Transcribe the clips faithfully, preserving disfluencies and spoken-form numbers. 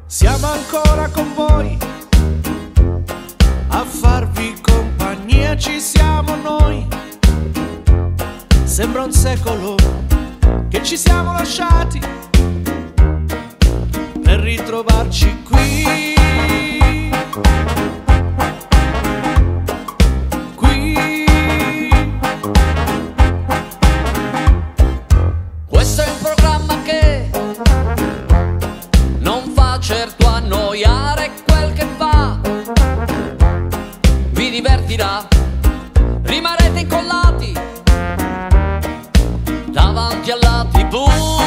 Siamo ancora con voi a farvi compagnia, ci siamo noi. Sembra un secolo che ci siamo lasciati per ritrovarci qui. Qui. Questo è un programma che non fa certo annoiare, quel che fa vi divertirà, rimarrete incollati davanti alla tivù,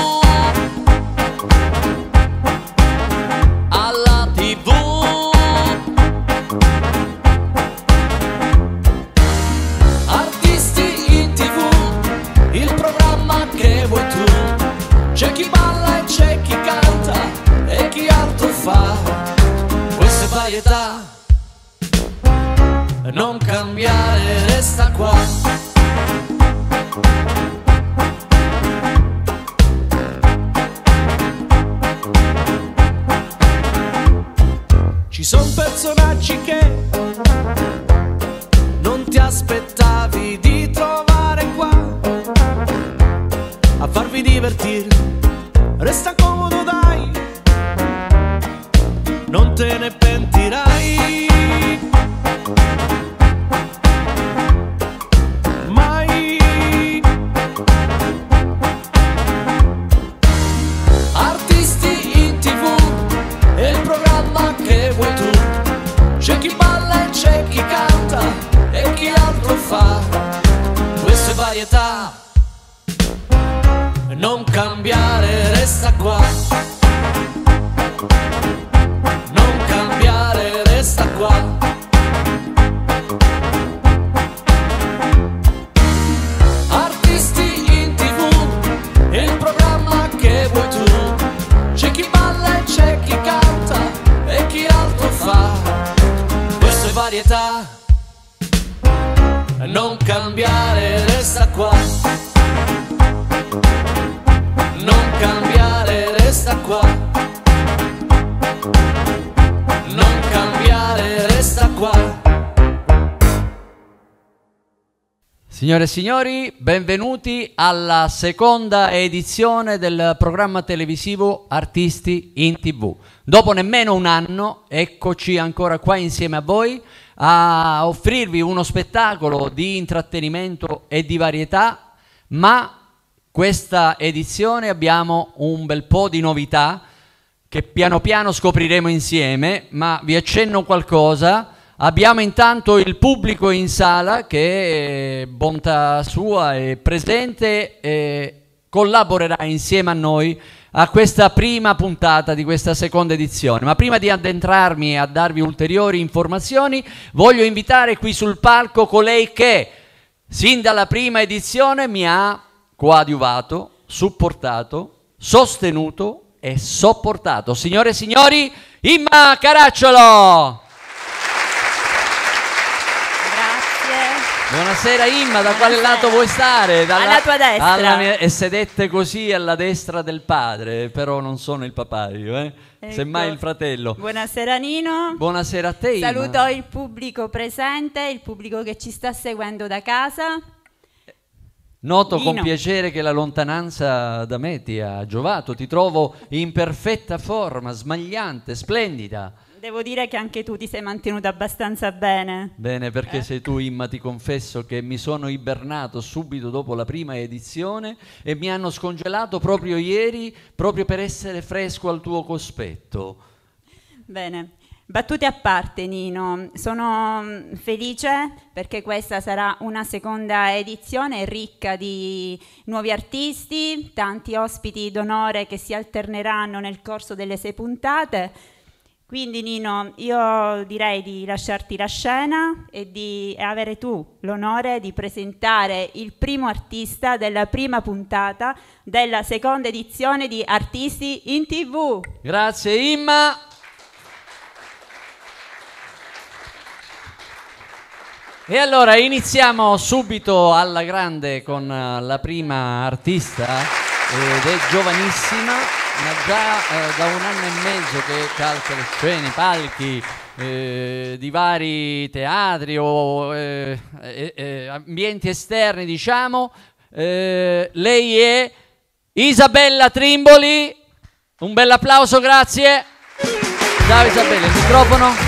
alla tivù. Artisti in tivù, il programma che vuoi tu. C'è chi balla e c'è chi canta e chi altro fa. Questa è varietà, non cambiare, resta qua. Ci sono personaggi che non ti aspettavi di trovare qua a farvi divertire. Resta comodo dai, non te ne pentirai mai. Artisti in tivù è il programma che vuoi tu. C'è chi balla e c'è chi canta e chi altro fa. Questa è varietà, non cambiare, resta qua. Non cambiare, resta qua. Artisti in tivù è il programma che vuoi tu. C'è chi balla e c'è chi canta e chi altro fa. Questa è varietà, non cambiare, resta qua. Non cambiare, resta qua. Non cambiare, resta qua. Signore e signori, benvenuti alla seconda edizione del programma televisivo Artisti in tivù. Dopo nemmeno un anno, eccoci ancora qua insieme a voi a offrirvi uno spettacolo di intrattenimento e di varietà, ma questa edizione abbiamo un bel po' di novità che piano piano scopriremo insieme, ma vi accenno qualcosa. Abbiamo intanto il pubblico in sala che, bontà sua, è presente e collaborerà insieme a noi a questa prima puntata di questa seconda edizione. Ma prima di addentrarmi a darvi ulteriori informazioni, voglio invitare qui sul palco colei che, sin dalla prima edizione, mi ha coadiuvato, supportato, sostenuto e sopportato. Signore e signori, Imma Caracciolo! Buonasera Imma, da quale lato vuoi stare? Dalla, alla tua destra. Alla mia, e sedette così alla destra del padre, però non sono il papaio, eh? Ecco. Semmai il fratello. Buonasera Nino. Buonasera a te Imma. Saluto il pubblico presente, il pubblico che ci sta seguendo da casa. Noto Nino. con piacere che la lontananza da me ti ha giovato, ti trovo in perfetta forma, smagliante, splendida. Devo dire che anche tu ti sei mantenuta abbastanza bene. Bene, perché Eh. sei tu Imma, ti confesso che mi sono ibernato subito dopo la prima edizione e mi hanno scongelato proprio ieri, proprio per essere fresco al tuo cospetto. Bene. Battute a parte Nino, sono mm, felice perché questa sarà una seconda edizione ricca di nuovi artisti, tanti ospiti d'onore che si alterneranno nel corso delle sei puntate. Quindi Nino, io direi di lasciarti la scena e di avere tu l'onore di presentare il primo artista della prima puntata della seconda edizione di Artisti in tivù. Grazie Imma. E allora iniziamo subito alla grande con uh, la prima artista ed è giovanissima, ma già eh, da un anno e mezzo che calca le scene, i palchi eh, di vari teatri o eh, eh, eh, ambienti esterni, diciamo. Eh, lei è Isabella Trimboli. Un bel applauso, grazie. Ciao Isabella, il microfono.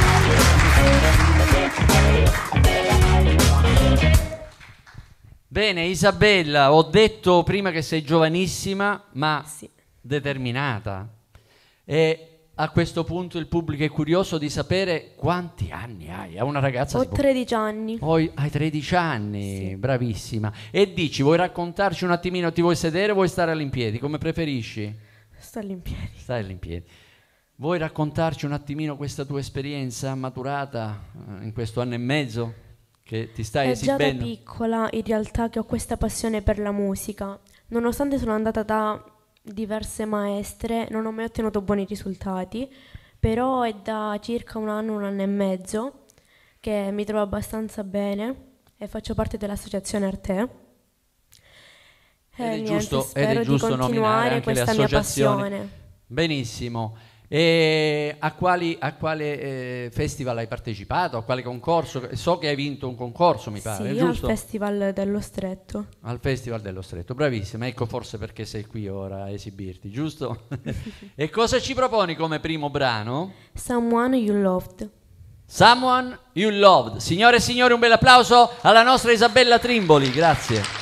Bene, Isabella, ho detto prima che sei giovanissima, ma sì, determinata. E a questo punto il pubblico è curioso di sapere quanti anni hai. È una ragazza... ho tredici anni. Oh, hai tredici anni, sì, bravissima. E dici, vuoi raccontarci un attimino, ti vuoi sedere o vuoi stare all'impiedi? Come preferisci? Sto all'impiedi. Stai all'impiedi. Vuoi raccontarci un attimino questa tua esperienza maturata eh, in questo anno e mezzo? Che ti stai È esibendo? già da piccola in realtà che ho questa passione per la musica. Nonostante sono andata da diverse maestre, non ho mai ottenuto buoni risultati, però è da circa un anno, un anno e mezzo che mi trovo abbastanza bene e faccio parte dell'associazione Arte. Ed è E niente, giusto, ed spero è di giusto nominare continuare anche le questa mia associazioni. passione. Benissimo. E a, quali, a quale eh, festival hai partecipato? A quale concorso? So che hai vinto un concorso, mi pare, Sì, giusto? al Festival dello Stretto. Al Festival dello Stretto, bravissima. Ecco forse perché sei qui ora a esibirti, giusto? E cosa ci proponi come primo brano? Someone You Loved. Someone You Loved. Signore e signori, un bel applauso alla nostra Isabella Trimboli, grazie.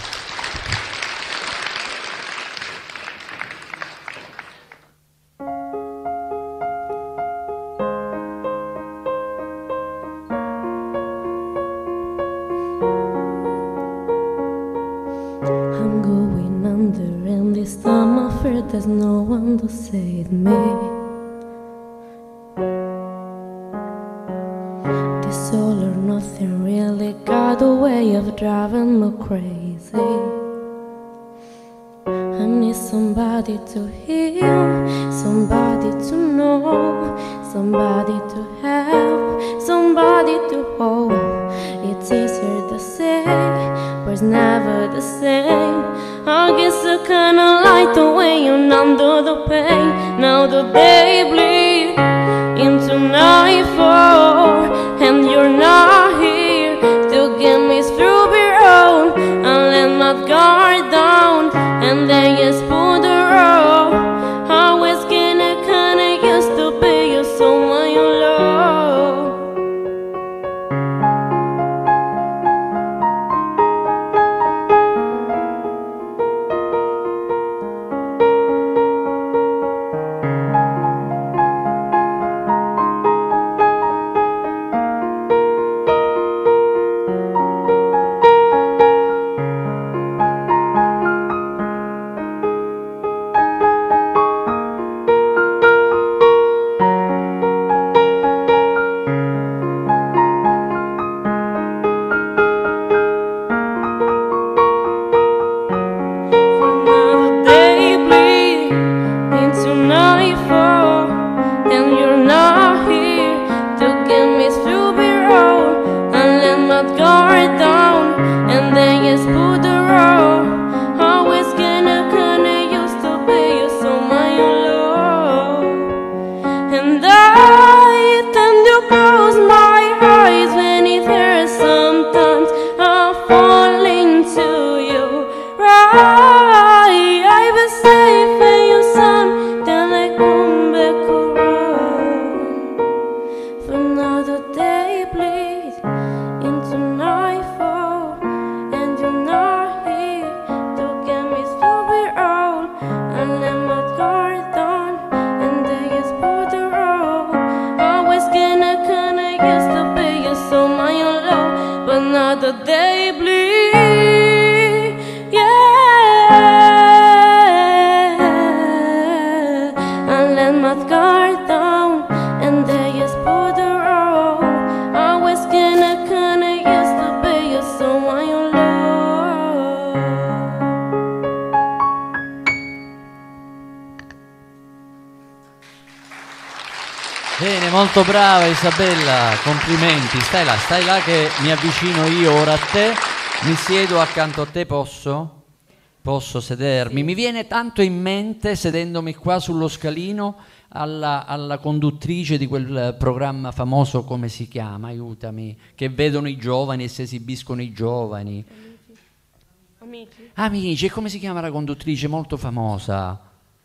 I'm going under, and this time I fear there's no one to save me. This all or nothing really got a way of driving me crazy. I need somebody to hear, somebody to know, somebody to have, somebody to hold. It's easier to say, but it's never the same. I guess I kinda like the way you're under the pain. Now the day bleed into nightfall, and you're not here to get me through the road. I let my guard down, and then you pull the road. I was kinda kinda used to be you, someone you love. Another day bleed into nightfall, and you're not here to get me through the road. I let my guard down, and then you pull the road. Always kinda kinda used to be you, someone you love. And I tend to close my eyes when it hurts. Sometimes I fall into you. Right, I was safe in your sun, then I come back around. For another day bleed into nightfall, and you're not here to get me through the road. I let my guard down, and then you pull the road. Always kinda kinda used to be you, so my own love. But another day bleed, yeah. I let my guard down, and then you pull the road. Always kinda kinda used to be you, so my own love. Bene, molto brava Isabella, complimenti. Stai là, stai là che mi avvicino io ora a te. Mi siedo accanto a te, posso? Posso sedermi? Sì. Mi viene tanto in mente, sedendomi qua sullo scalino, alla, alla conduttrice di quel programma famoso, come si chiama? Aiutami, che vedono i giovani e si esibiscono i giovani. Amici. Amici, e come si chiama la conduttrice molto famosa?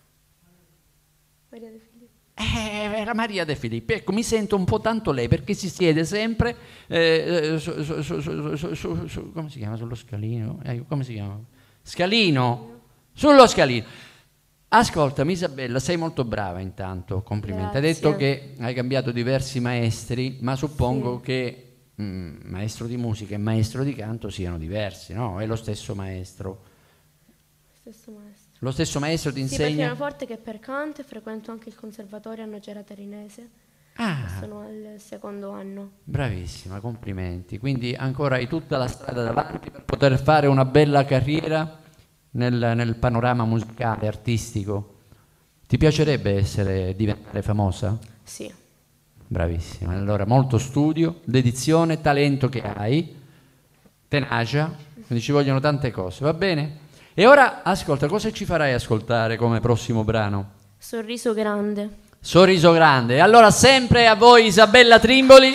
Maria De Filippi. Eh, era Maria De Filippi. Ecco, mi sento un po' tanto lei, perché si siede sempre eh, su, su, su, su, su, su, su, come si chiama? Sullo scalino? Eh, come si chiama? Scalino? Sullo scalino. Ascoltami Isabella, sei molto brava intanto, complimenti. Hai detto che hai cambiato diversi maestri, ma suppongo Sì. che mm, maestro di musica e maestro di canto siano diversi, no? È lo stesso maestro. Stesso maestro. Lo stesso maestro ti Sia per insegna? pianoforte che per canto, e frequento anche il conservatorio a Nocera Tarinese. Ah, Sono al secondo anno. bravissima, complimenti. Quindi ancora hai tutta la strada davanti per poter fare una bella carriera nel, nel panorama musicale, artistico. Ti piacerebbe essere, diventare famosa? Sì. Bravissima. Allora, molto studio, dedizione, talento che hai, tenacia, quindi ci vogliono tante cose, va bene? E ora, ascolta, cosa ci farai ascoltare come prossimo brano? Sorriso grande. Sorriso grande. E allora sempre a voi Isabella Trimboli.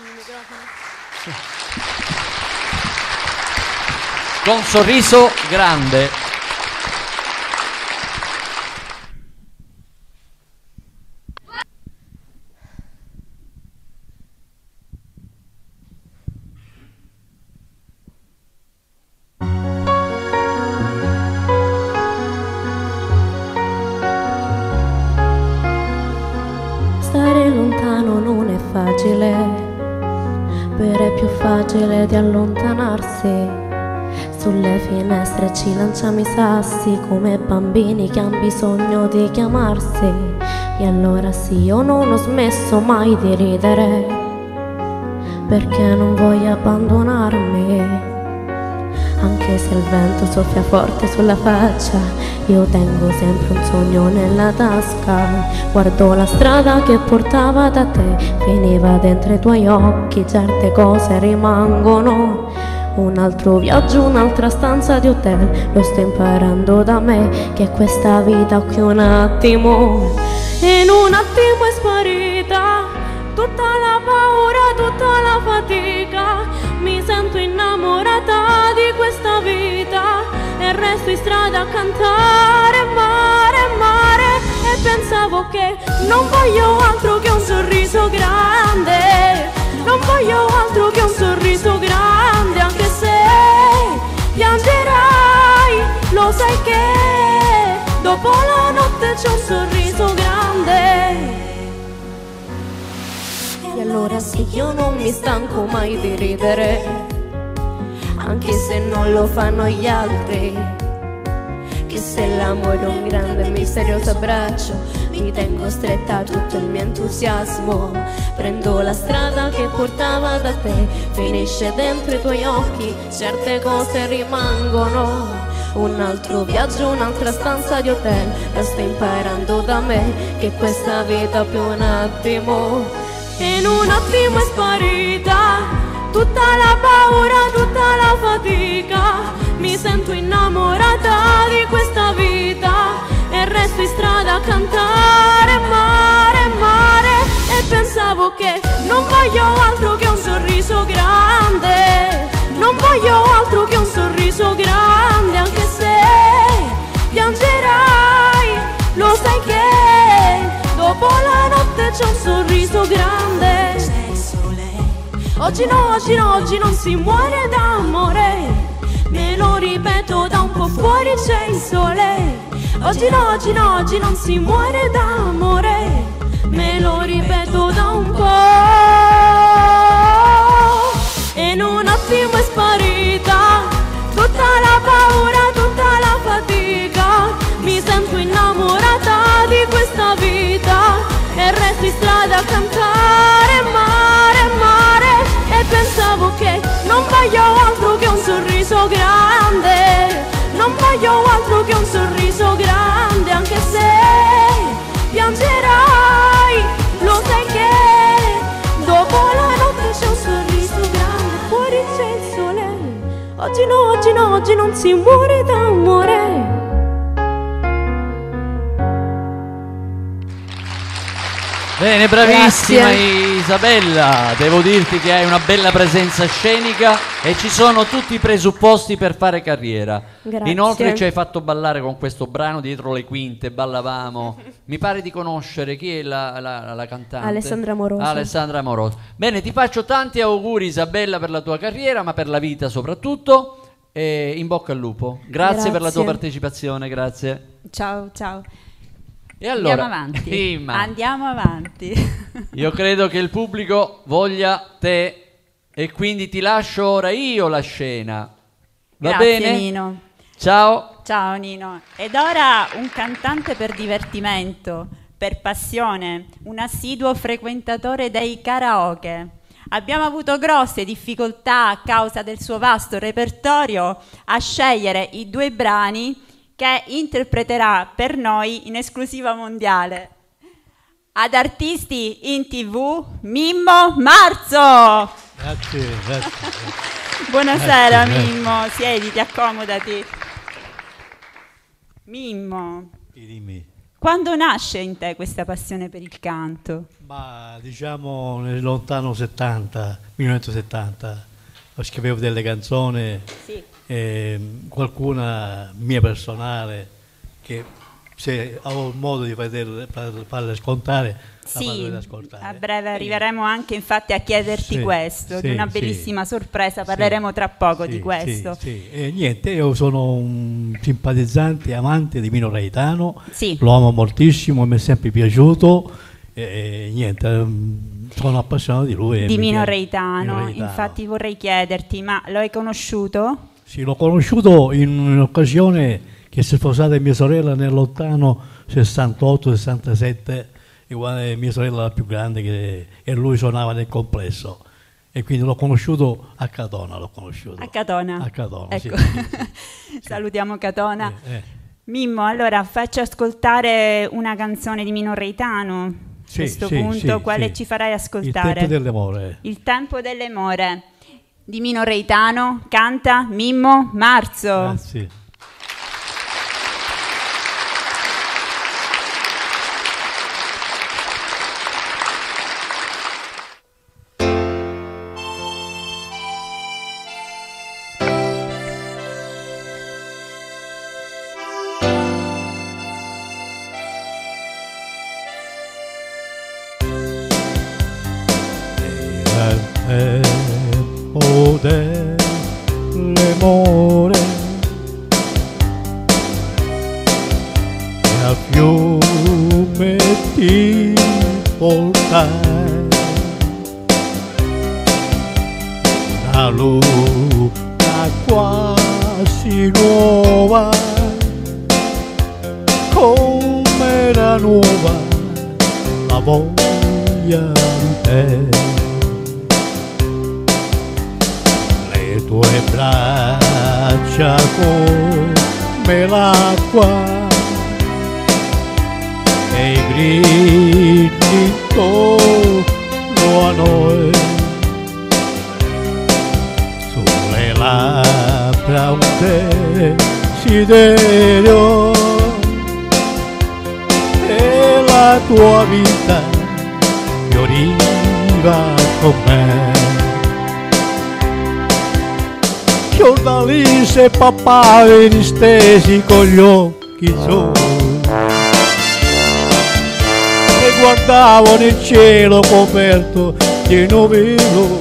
Con Sorriso grande. Stare lontano non è facile, però è più facile di allontanarsi. Sulle finestre ci lanciamo i sassi come bambini che hanno bisogno di chiamarsi. E allora sì, io non ho smesso mai di ridere, perché non voglio abbandonarmi. Anche se il vento soffia forte sulla faccia, io tengo sempre un sogno nella tasca. Guardo la strada che portava da te, finiva dentro i tuoi occhi, certe cose rimangono. Un altro viaggio, un'altra stanza di hotel, lo sto imparando da me, che questa vita qui un attimo, in un attimo è sparita tutta la paura, tutta la fatica. Mi sento innamorata di questa vita e resto in strada a cantare mare, mare. E pensavo che non voglio altro che un sorriso grande, non voglio altro che un sorriso grande, anche se piangerai, lo sai che dopo la notte c'è un sorriso grande. E allora sì, io non mi stanco mai di ridere, anche se non lo fanno gli altri. Che se l'amore è un grande e misterioso abbraccio, mi tengo stretta tutto il mio entusiasmo. Prendo la strada che portava da te, finisce dentro i tuoi occhi, certe cose rimangono. Un altro viaggio, un'altra stanza di hotel, la sto imparando da me, che questa vita più un attimo, in un attimo è sparita tutta la paura, tutta la fatica. Mi sento innamorata di questa vita e resto in strada a cantare mare, mare. E pensavo che non voglio altro che un sorriso grande, non voglio altro che un sorriso grande, anche se piangerai, lo sai che dopo la notte c'è un sorriso grande. Oggi no, oggi no, oggi non si muore d'amore, me lo ripeto da un po' fuori c'è il sole. Oggi no, oggi no, oggi non si muore d'amore, me lo ripeto da un po'. E in un attimo è sparita tutta la paura, tutta la fatica. Mi sento innamorata di questa vita e resto in strada a cantare mare, mare. E pensavo che non voglio altro che un sorriso grande, non voglio altro che un sorriso grande, anche se piangerai, lo sai che dopo la notte c'è un sorriso grande. Fuori c'è il sole, oggi no, oggi no, oggi non si muore d'amore, Bene, bravissima Grazie. Isabella, devo dirti che hai una bella presenza scenica e ci sono tutti i presupposti per fare carriera. Grazie. Inoltre ci hai fatto ballare con questo brano dietro le quinte, ballavamo. Mi pare di conoscere chi è la, la, la cantante? Alessandra Moroso. Alessandra Moroso. Bene, ti faccio tanti auguri Isabella per la tua carriera, ma per la vita soprattutto. E in bocca al lupo. Grazie, per la tua Grazie. partecipazione, grazie. Ciao, ciao. E allora, Andiamo avanti. sì, ma Andiamo avanti. io credo che il pubblico voglia te e quindi ti lascio ora io la scena. Va Grazie, bene? Nino. Ciao. Ciao Nino. Ed ora un cantante per divertimento, per passione, un assiduo frequentatore dei karaoke. Abbiamo avuto grosse difficoltà a causa del suo vasto repertorio a scegliere i due brani che interpreterà per noi in esclusiva mondiale. Ad Artisti in tivù, Mimmo Marzo. Grazie, grazie. Buonasera Grazie, Mimmo, siediti, accomodati. Mimmo, Dimmi. quando nasce in te questa passione per il canto? Ma diciamo nel lontano settanta, millenovecentosettanta, scrivevo delle canzoni, Sì. eh, qualcuna mia personale, che se avevo il modo di vederle, far- farle ascoltare, la Sì, farle ascoltare. a breve arriveremo anche infatti a chiederti Sì, questo, di sì, una sì. bellissima sorpresa, Sì, parleremo tra poco sì, di questo. Sì, sì. E niente, io sono un simpatizzante, amante di Mino Reitano, Sì. lo amo moltissimo, mi è sempre piaciuto e, e niente, mm, sono appassionato di lui. e Di mi Mino piace- Reitano, Mino Reitano. infatti vorrei chiederti, ma lo hai conosciuto? Sì, l'ho conosciuto in un'occasione che si è sposata mia sorella nel lontano sessantotto sessantasette, e guarda, mia sorella la più grande, che, e lui suonava nel complesso. E quindi l'ho conosciuto a Catona, l'ho conosciuto. A Catona? A Catona, sì, Ecco. sì, sì. Salutiamo Catona. Eh, eh. Mimmo, allora facci ascoltare una canzone di Mino Reitano. A Sì, questo sì, punto, sì, quale sì. ci farai Il ascoltare? tempo dell'amore. Il tempo delle more di Mino Reitano, canta Mimmo Marzo. Grazie. Era il tempo delle more e al fiume ti portai una luna quasi nuova, come la nuova la voglia di te. Le tue braccia come l'acqua e i grilli intorno a noi, sulle labbra un desiderio e la tua vita fioriva con me. Giornalise e papaveri stesi con gli occhi azzurri e guardavo nel cielo coperto di nuvole.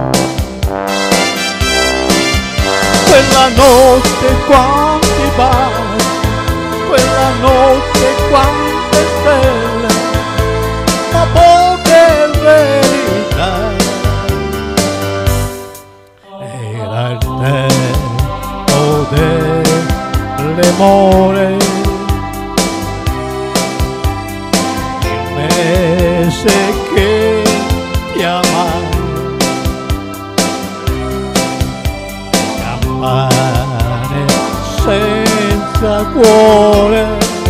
Quella notte quanti baci, quella notte quante stelle, ma poche verità. Era il tempo delle more, il mese che ti amai, campane senza cuore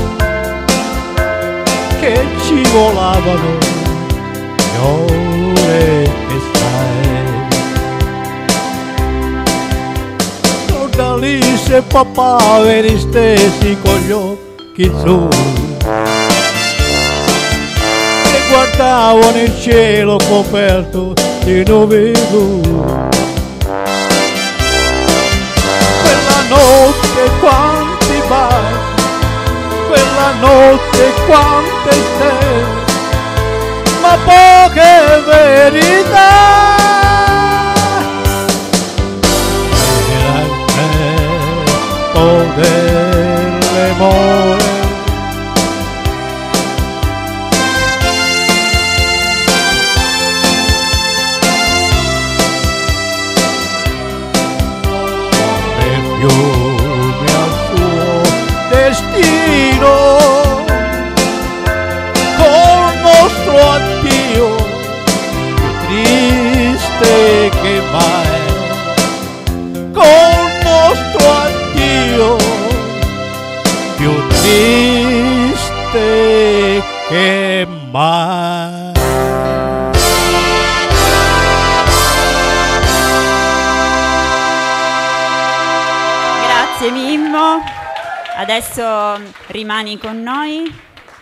che ci volavano le ore che stai. Giornalise e papaveri stesi con gli occhi azzurri e guardavo nel cielo coperto di nubi blu. Quella notte quanti baci, quella notte quante stelle, ma poche verità. Era il tempo delle more, e fiume al suo destino, col nostro addio più triste che mai, col nostro addio più triste che mai. Grazie Mimmo, adesso rimani con noi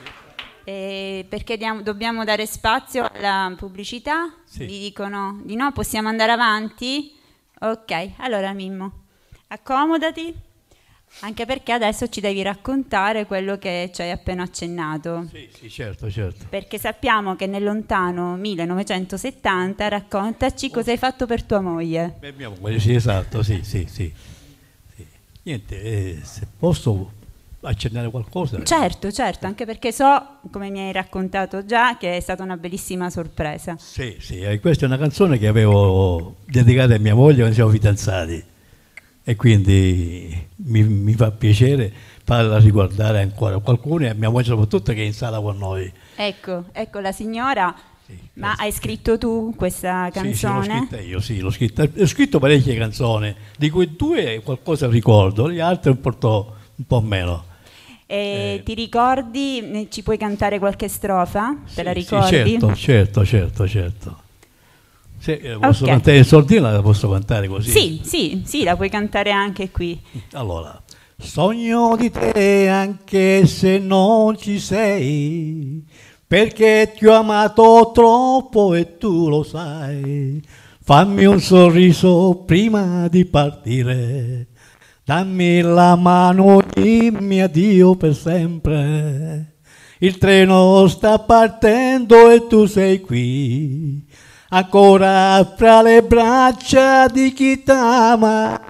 eh, perché diamo- dobbiamo dare spazio alla pubblicità. Sì. Gli dicono di no, possiamo andare avanti? Ok, allora Mimmo, accomodati, anche perché adesso ci devi raccontare quello che ci hai appena accennato. Sì, sì, certo, certo. Perché sappiamo che nel lontano millenovecentosettanta, raccontaci cosa hai fatto per tua moglie. Beh, mia moglie, sì, esatto, sì, sì, sì. Sì. Niente, eh, se posso accennare qualcosa. Certo, certo, anche perché so, come mi hai raccontato già, che è stata una bellissima sorpresa. Sì, sì, eh, questa è una canzone che avevo dedicata a mia moglie quando siamo fidanzati e quindi mi, mi fa piacere farla riguardare ancora a qualcuno e a mia moglie soprattutto che è in sala con noi. Ecco, ecco la signora, Sì, ma grazie. hai scritto tu questa Sì, sì, l'ho canzone? scritta io, sì, l'ho scritta. Ho scritto parecchie canzoni, di cui due qualcosa ricordo, gli altri un po', un po' meno. E Eh. ti ricordi, ne- ci puoi cantare qualche strofa? Te la Sì, ricordi? certo, certo, certo, certo. Se eh, posso Ok. cantare in sordina, la posso cantare così? Sì, sì, sì, la puoi cantare anche qui. Allora, sogno di te anche se non ci sei, perché ti ho amato troppo e tu lo sai. Fammi un sorriso prima di partire, dammi la mano, dimmi addio per sempre. Il treno sta partendo e tu sei qui, ancora fra le braccia di chi t'ama.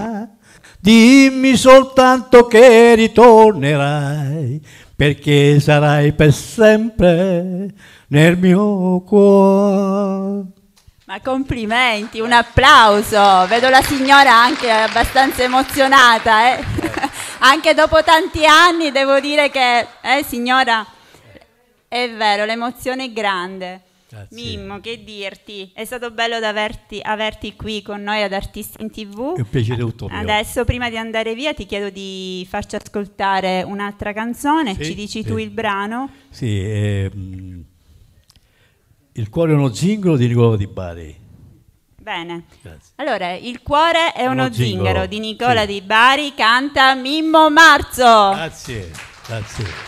Dimmi soltanto che ritornerai, perché sarai per sempre nel mio cuore. Ma complimenti, un applauso. Vedo la signora anche abbastanza emozionata, eh? Anche dopo tanti anni devo dire che, eh signora, è vero, l'emozione è grande. Grazie. Mimmo, che dirti? È stato bello ad averti, averti qui con noi ad Artisti in tivù. È un piacere tutto mio. Adesso, prima di andare via, ti chiedo di farci ascoltare un'altra canzone. Sì, Ci dici sì. tu il brano? Sì, ehm, Il cuore è uno zingaro di Nicola Di Bari. Bene. Grazie. Allora, Il cuore è uno, Uno zingaro, zingaro, di Nicola sì. Di Bari, canta Mimmo Marzo. Grazie, grazie.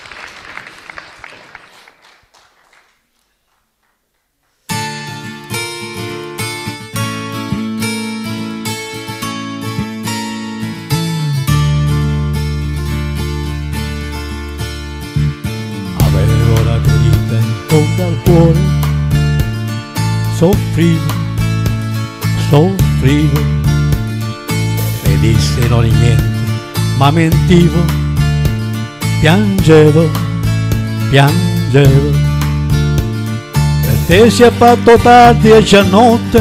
Avevo la ferita in fondo al cuore, soffrivo, soffrivo, le disse non è niente, ma mentivo, piangevo, piangevo, per te si è fatto tardi e già notte,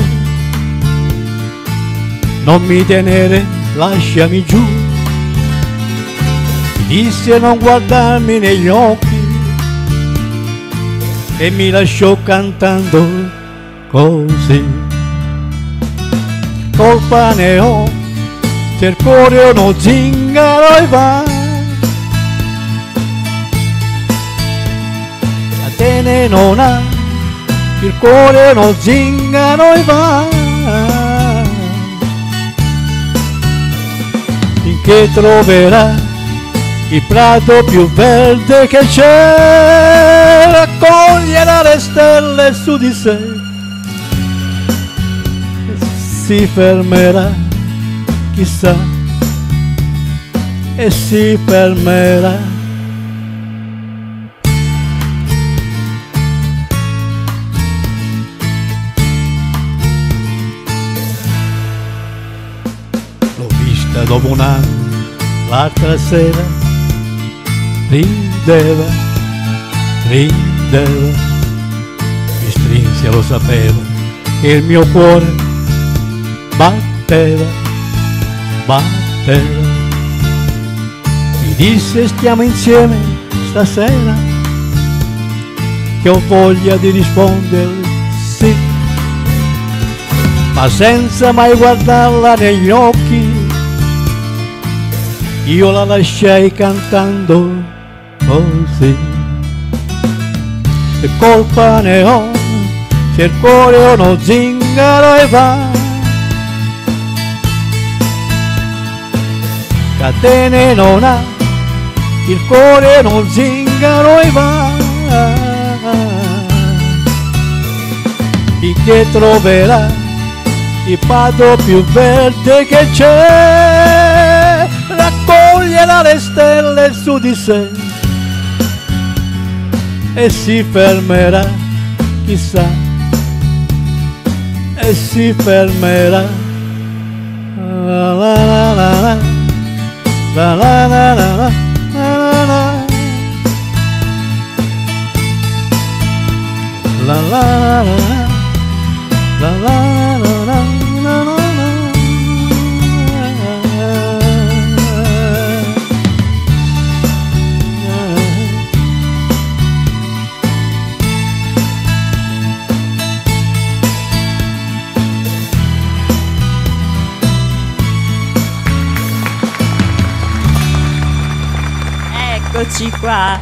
non mi tenere, lasciami giù, mi disse non guardarmi negli occhi e mi lasciò cantando così. Colpa ne ho, se il cuore è uno zingaro e va, la tene non ha, il cuore è uno zingaro e va, finché troverà il prato più verde che c'è, raccoglierà le stelle su di sé, si fermerà, chissà, e si fermerà. L'ho vista dopo un anno, l'altra sera, rideva, rideva, mi strinse, lo sapeva, e il mio cuore batteva, batteva. Mi disse stiamo insieme stasera, che ho voglia di rispondere sì, ma senza mai guardarla negli occhi, io la lasciai cantando così. Che colpa ne ho se il cuore è uno zingaro e va, catene non ha, il cuore è uno zingaro e va. Finché troverà il prato più verde che c'è, raccoglierà le stelle su di sé e si fermerà, chissà, e si fermerà. La la la la la la la la la la la la la la la. Eccoci qua.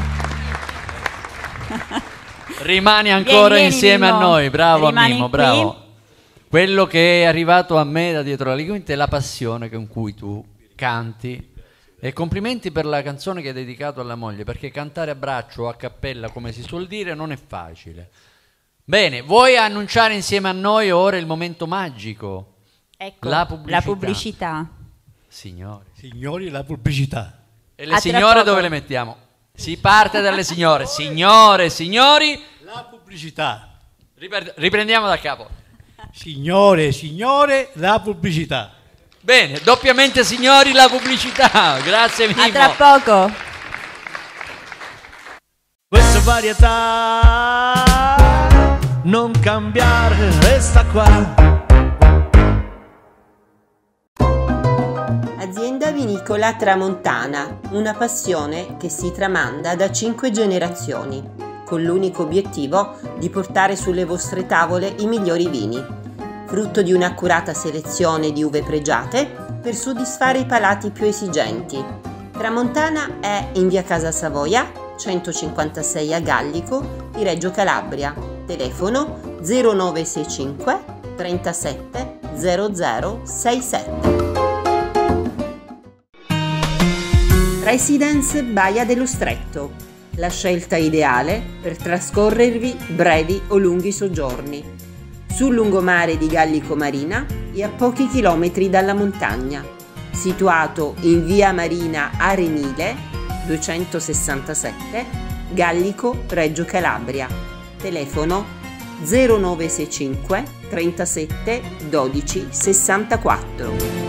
Rimani ancora Vieni, vieni, insieme Mimmo. a noi, bravo Rimani Mimmo, qui. bravo. Quello che è arrivato a me da dietro la quinta è la passione con cui tu canti. E complimenti per la canzone che hai dedicato alla moglie, perché cantare a braccio o a cappella, come si suol dire, non è facile. Bene, vuoi annunciare insieme a noi ora il momento magico? Ecco, La pubblicità. la pubblicità. Signori. Signori, la pubblicità. E le A tra signore poco. dove le mettiamo? Si parte dalle signore. Signore, signori. La pubblicità. Ripre- riprendiamo da capo. Signore, signore, la pubblicità. Bene, doppiamente signori la pubblicità. Grazie Mimmo. A tra poco. Questa varietà, non cambiare, resta qua. Azienda vinicola Tramontana, una passione che si tramanda da cinque generazioni, con l'unico obiettivo di portare sulle vostre tavole i migliori vini, frutto di un'accurata selezione di uve pregiate per soddisfare i palati più esigenti. Tramontana è in via Casa Savoia, centocinquantasei a Gallico di Reggio Calabria, telefono zero nove sei cinque trentasette zero zero sei sette. Residence Baia dello Stretto, la scelta ideale per trascorrervi brevi o lunghi soggiorni. Sul lungomare di Gallico Marina e a pochi chilometri dalla montagna, situato in via Marina Arenile duecentosessantasette, Gallico, Reggio Calabria. Telefono zero nove sei cinque trentasette dodici sessantaquattro.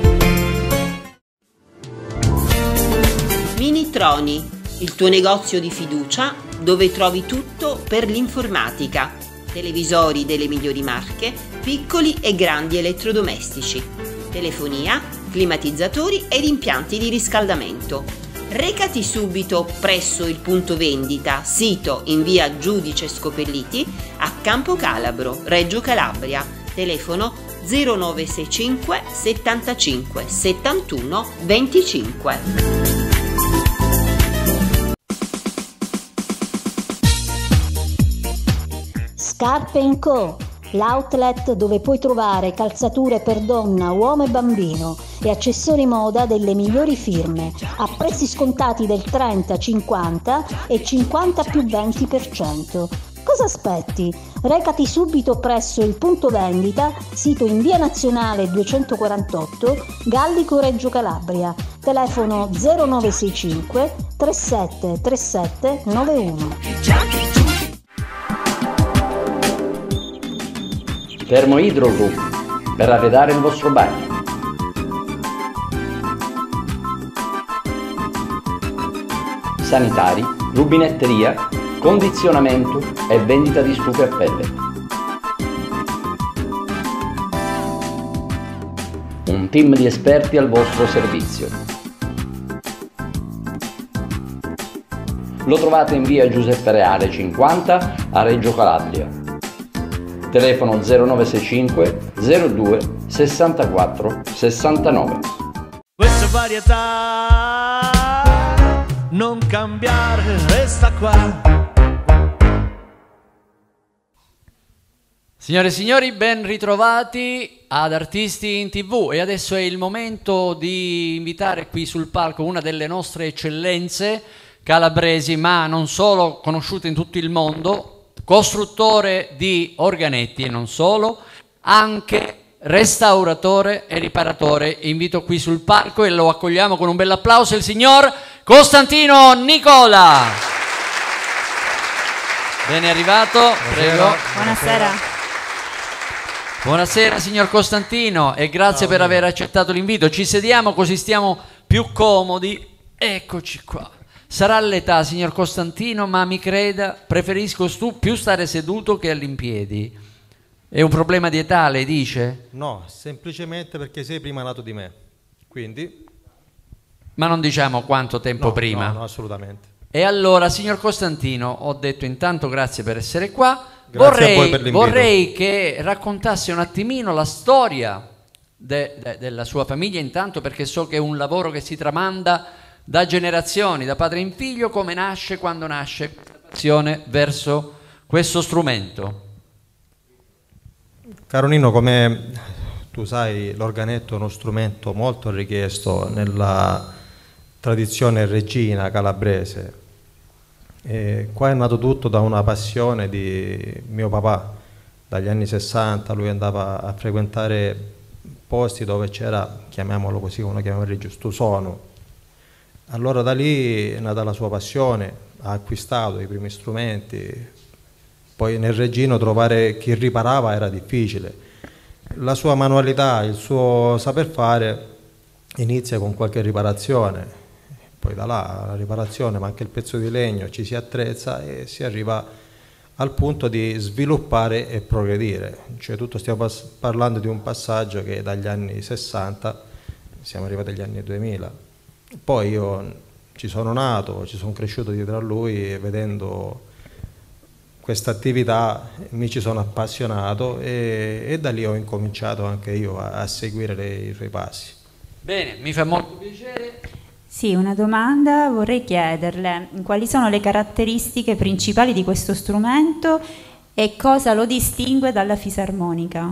Minitroni, il tuo negozio di fiducia dove trovi tutto per l'informatica, televisori delle migliori marche, piccoli e grandi elettrodomestici, telefonia, climatizzatori ed impianti di riscaldamento. Recati subito presso il punto vendita, sito in via Giudice Scopelliti a Campo Calabro, Reggio Calabria, telefono zero nove sei cinque settantacinque settantuno venticinque. Scarpe and Co, l'outlet dove puoi trovare calzature per donna, uomo e bambino e accessori moda delle migliori firme a prezzi scontati del trenta, cinquanta e cinquanta più venti per cento. Cosa aspetti? Recati subito presso il punto vendita, sito in via Nazionale duecentoquarantotto, Gallico, Reggio Calabria. Telefono zero nove sei cinque tre sette tre sette nove uno. Termohydro Group, per arredare il vostro bagno. Sanitari, rubinetteria, condizionamento e vendita di stufe a pelle. Un team di esperti al vostro servizio. Lo trovate in via Giuseppe Reale cinquanta a Reggio Calabria. Telefono zero nove sei cinque zero due sessantaquattro sessantanove. Questa varietà, non cambiare, resta qua. Signore e signori, ben ritrovati ad Artisti in tivù e adesso è il momento di invitare qui sul palco una delle nostre eccellenze calabresi, ma non solo, conosciute in tutto il mondo, costruttore di organetti e non solo, anche restauratore e riparatore. Invito qui sul palco e lo accogliamo con un bel applauso il signor Costantino Nicola. Ben arrivato, Buonasera. prego. Buonasera. Buonasera signor Costantino e grazie Ciao, per aver accettato l'invito. Ci sediamo così stiamo più comodi. Eccoci qua. Sarà l'età signor Costantino, ma mi creda, preferisco stu- più stare seduto che all'impiedi. È un problema di età, lei dice? No, semplicemente perché sei prima nato di me, quindi... Ma non diciamo quanto tempo No, prima. no, no, assolutamente. E allora, signor Costantino, ho detto intanto grazie per essere qua. Grazie vorrei, a voi per l'invito. vorrei che raccontasse un attimino la storia de- de- della sua famiglia, intanto perché so che è un lavoro che si tramanda da generazioni, da padre in figlio. Come nasce, quando nasce questa passione verso questo strumento? Caro Nino, come tu sai, l'organetto è uno strumento molto richiesto nella tradizione reggina calabrese. E qua è nato tutto da una passione di mio papà. Dagli anni sessanta lui andava a frequentare posti dove c'era, chiamiamolo così, come lo chiamava il giusto suono. Allora da lì è nata la sua passione, ha acquistato i primi strumenti. Poi nel Reggino trovare chi riparava era difficile. La sua manualità, il suo saper fare inizia con qualche riparazione. Poi da là la riparazione, ma anche il pezzo di legno, ci si attrezza e si arriva al punto di sviluppare e progredire. Cioè tutto stiamo parlando di un passaggio che dagli anni sessanta siamo arrivati agli anni duemila. Poi io ci sono nato, ci sono cresciuto dietro a lui e vedendo questa attività mi ci sono appassionato e, e da lì ho incominciato anche io a, a seguire le, i suoi passi. Bene, mi fa molto piacere. Sì, una domanda vorrei chiederle. Quali sono le caratteristiche principali di questo strumento e cosa lo distingue dalla fisarmonica?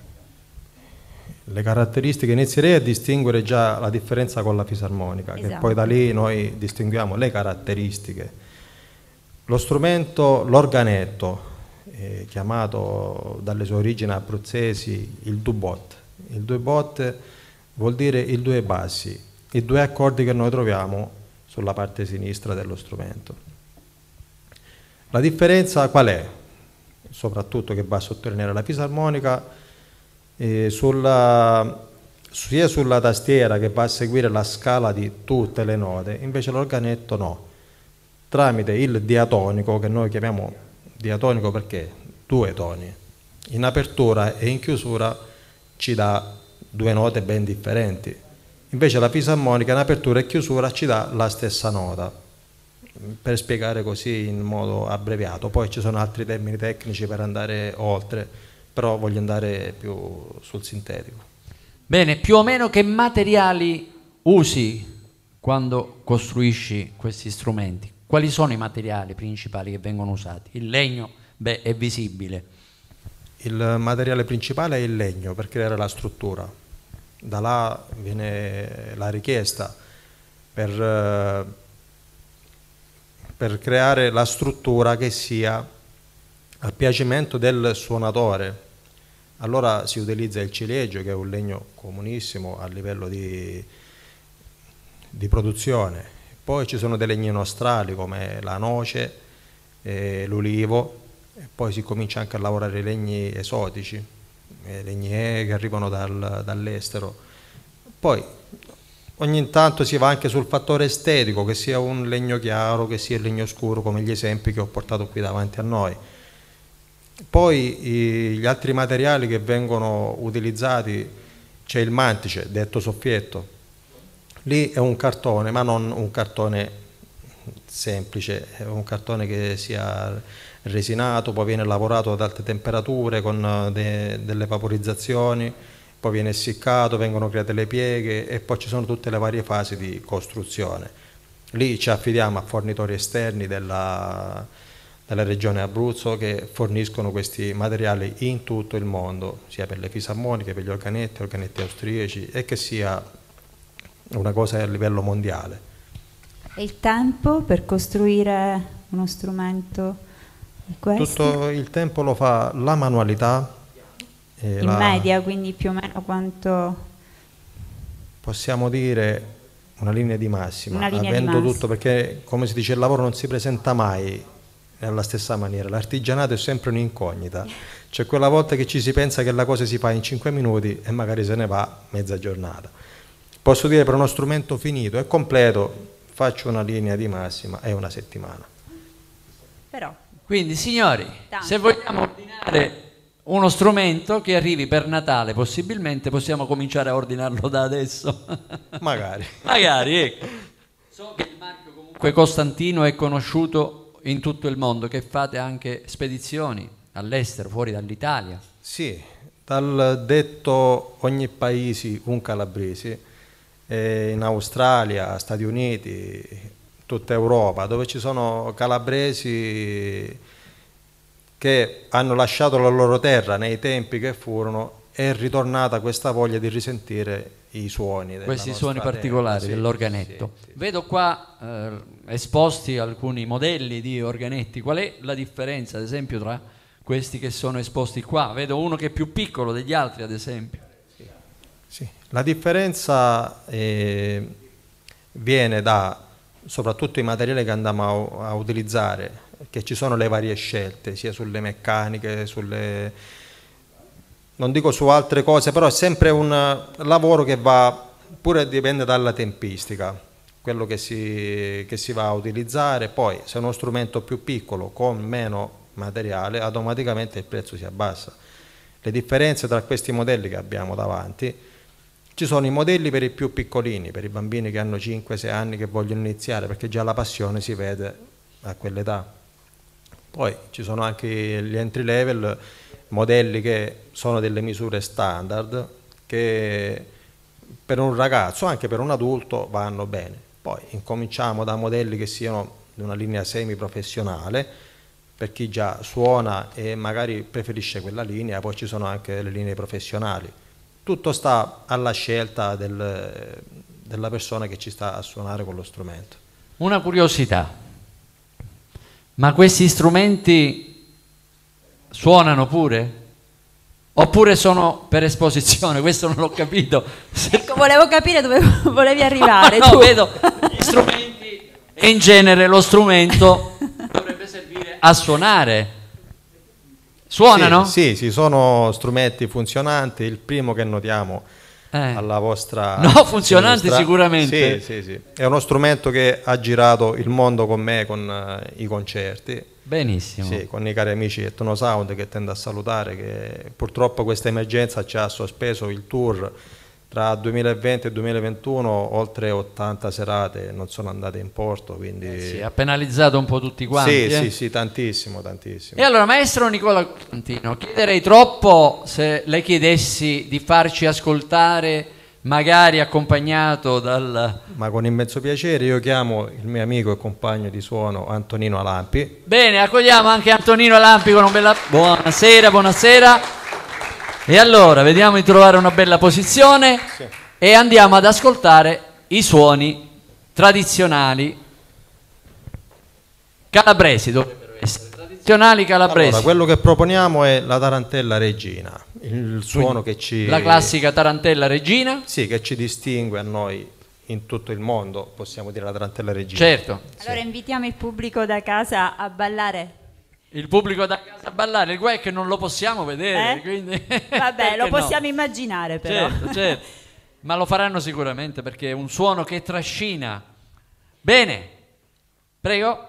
Le caratteristiche, inizierei a distinguere già la differenza con la fisarmonica, Esatto. che poi da lì noi distinguiamo le caratteristiche. Lo strumento, l'organetto, eh, chiamato dalle sue origini abruzzesi il dubot. Il dubot vuol dire il due bassi, i due accordi che noi troviamo sulla parte sinistra dello strumento. La differenza qual è? Soprattutto che va a sottolineare la fisarmonica, eh, sulla, sia sulla tastiera che va a seguire la scala di tutte le note, invece l'organetto no. Tramite il diatonico, che noi chiamiamo diatonico perché due toni, in apertura e in chiusura ci dà due note ben differenti. Invece la fisarmonica in apertura e chiusura ci dà la stessa nota, per spiegare così in modo abbreviato. Poi ci sono altri termini tecnici per andare oltre, però voglio andare più sul sintetico. Bene, più o meno che materiali usi quando costruisci questi strumenti? Quali sono i materiali principali che vengono usati? Il legno, beh, è visibile. il materiale principale è il legno per creare la struttura. Da là viene la richiesta per, eh, per creare la struttura che sia a piacimento del suonatore. Allora si utilizza il ciliegio, che è un legno comunissimo a livello di, di produzione. Poi ci sono dei legni nostrali come la noce, eh, l'ulivo, e poi si comincia anche a lavorare i legni esotici, eh, legni che arrivano dal, dall'estero. Poi ogni tanto si va anche sul fattore estetico, che sia un legno chiaro, che sia il legno scuro, come gli esempi che ho portato qui davanti a noi. Poi i, gli altri materiali che vengono utilizzati, c'è il mantice, detto soffietto. Lì è un cartone, ma non un cartone semplice, è un cartone che sia resinato, poi viene lavorato ad alte temperature con de, delle vaporizzazioni, poi viene essiccato, vengono create le pieghe e poi ci sono tutte le varie fasi di costruzione. Lì ci affidiamo a fornitori esterni della, della regione Abruzzo che forniscono questi materiali in tutto il mondo, sia per le fisarmoniche, per gli organetti, organetti austriaci, e che sia una cosa a livello mondiale. E il tempo per costruire uno strumento di questo? Tutto il tempo lo fa la manualità. E in la, media, quindi più o meno quanto? Possiamo dire una linea di massima, Una linea avendo di massima. tutto, perché come si dice il lavoro non si presenta mai nella stessa maniera, l'artigianato è sempre un'incognita, cioè quella volta che ci si pensa che la cosa si fa in cinque minuti e magari se ne va mezza giornata. Posso dire per uno strumento finito e completo faccio una linea di massima è una settimana. Però. Quindi signori, Tanto. se vogliamo ordinare uno strumento che arrivi per Natale, possibilmente possiamo cominciare a ordinarlo da adesso. Magari. Magari, ecco. So che il marchio comunque Costantino è conosciuto in tutto il mondo, che fate anche spedizioni all'estero, fuori dall'Italia. Sì, dal detto ogni paese un calabrese, eh, in Australia, Stati Uniti, tutta Europa, dove ci sono calabresi che hanno lasciato la loro terra nei tempi che furono, è ritornata questa voglia di risentire i suoni della Questi nostra suoni terra. particolari Sì, dell'organetto. sì, sì. Vedo qua eh, esposti alcuni modelli di organetti. Qual è la differenza, ad esempio, tra questi che sono esposti qua? Vedo uno che è più piccolo degli altri, ad esempio. Sì. La differenza eh, viene da soprattutto i materiali che andiamo a, a utilizzare, che ci sono le varie scelte, sia sulle meccaniche, sulle... non dico su altre cose, però è sempre un lavoro che va, pure dipende dalla tempistica, quello che si, che si va a utilizzare. Poi se è uno strumento più piccolo, con meno materiale, automaticamente il prezzo si abbassa. Le differenze tra questi modelli che abbiamo davanti: ci sono i modelli per i più piccolini, per i bambini che hanno cinque sei anni, che vogliono iniziare, perché già la passione si vede a quell'età. Poi ci sono anche gli entry level, modelli che sono delle misure standard, che per un ragazzo, anche per un adulto, vanno bene. Poi incominciamo da modelli che siano di una linea semi-professionale, per chi già suona e magari preferisce quella linea. Poi ci sono anche le linee professionali. Tutto sta alla scelta del, della persona che ci sta a suonare con lo strumento. Una curiosità, ma questi strumenti suonano pure? Oppure sono per esposizione? Questo non l'ho capito. Ecco, volevo capire dove volevi arrivare. No, tu. vedo gli strumenti e in genere lo strumento dovrebbe servire a suonare. Suonano? Sì, sì, sì, sono strumenti funzionanti. Il primo che notiamo Eh. alla vostra No, funzionanti sinistra. sicuramente. Sì, sì, sì. È uno strumento che ha girato il mondo con me, con uh, i concerti. Benissimo. Sì, con i cari amici di Tono Sound, che tendo a salutare, che purtroppo questa emergenza ci ha sospeso il tour. Tra duemilaventi e duemilaventuno oltre ottanta serate non sono andate in porto, quindi... Sì, ha penalizzato un po' tutti quanti. Sì, eh? sì, sì, tantissimo, tantissimo. E allora, maestro Nicola Costantino, chiederei troppo se le chiedessi di farci ascoltare magari accompagnato dal... Ma con immenso piacere, io chiamo il mio amico e compagno di suono Antonino Alampi. Bene, accogliamo anche Antonino Alampi con una bella... Buonasera, buonasera. E allora, vediamo di trovare una bella posizione, sì, e andiamo ad ascoltare i suoni tradizionali calabresi, dovrebbero essere tradizionali calabresi. Allora, quello che proponiamo è la tarantella regina, il suono che ci... La classica tarantella regina? Sì, che ci distingue a noi in tutto il mondo, possiamo dire la tarantella regina. Certo. Allora sì, invitiamo il pubblico da casa a ballare. Il pubblico da casa a ballare, il guai è che non lo possiamo vedere, Eh? quindi... Vabbè, lo no? possiamo immaginare però. Certo, certo. Ma lo faranno sicuramente perché è un suono che trascina. Bene, prego.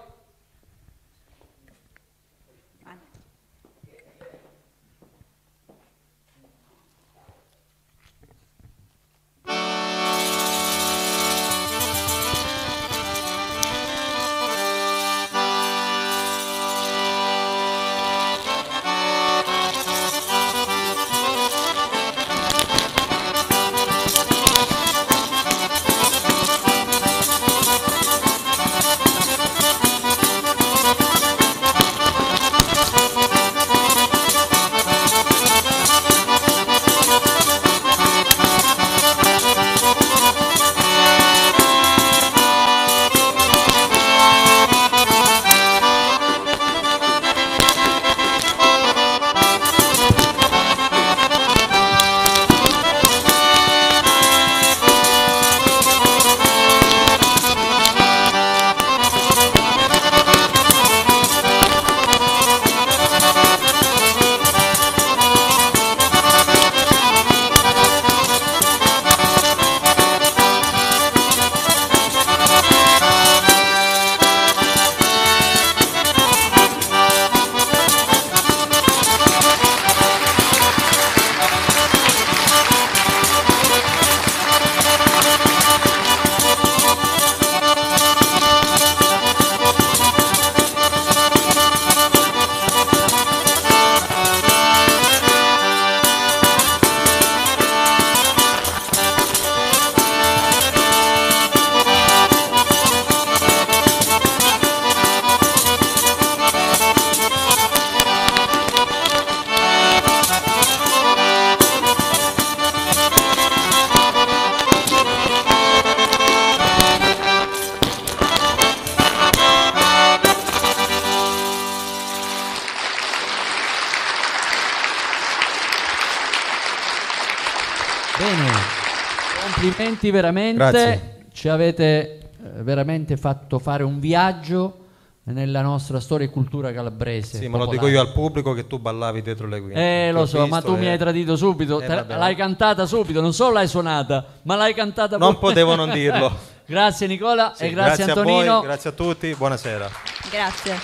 Bene, complimenti veramente. Grazie. Ci avete eh, veramente fatto fare un viaggio nella nostra storia e cultura calabrese. Sì, ma lo popolare. dico io al pubblico che tu ballavi dietro le quinte. Eh, Ti lo ho so, ma visto tu mi e- hai tradito subito. Eh, Te- vabbè. l'hai cantata subito, non solo l'hai suonata, ma l'hai cantata Non pure. potevo non dirlo. Grazie Nicola Sì, e grazie, a Antonino. voi, grazie a tutti, buonasera. Grazie.